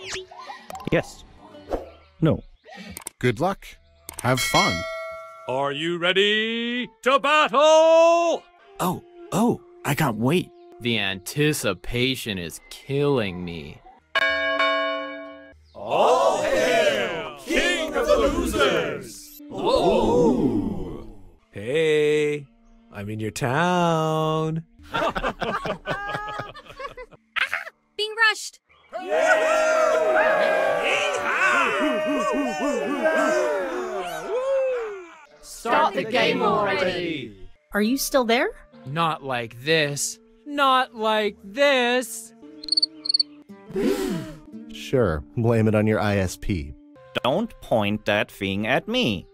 Yes. No. Good luck. Have fun. Are you ready to battle? Oh, I can't wait. The anticipation is killing me. All hail, King of the Losers! Ooh. Hey, I'm in your town. Being rushed. Start the game already! Are you still there? Not like this. Not like this. Sure, blame it on your ISP. Don't point that thing at me.